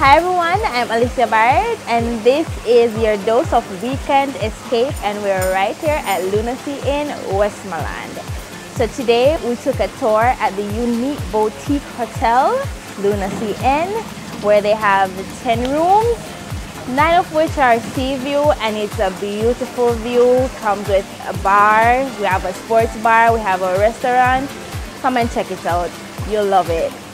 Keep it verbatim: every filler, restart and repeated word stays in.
Hi everyone, I'm Alicia Barrett and this is your dose of weekend escape, and we're right here at Lunacy in Westmoreland. So today we took a tour at the unique boutique hotel, Lunacy Inn, where they have ten rooms, nine of which are sea view, and it's a beautiful view. Comes with a bar, we have a sports bar, we have a restaurant. Come and check it out, you'll love it.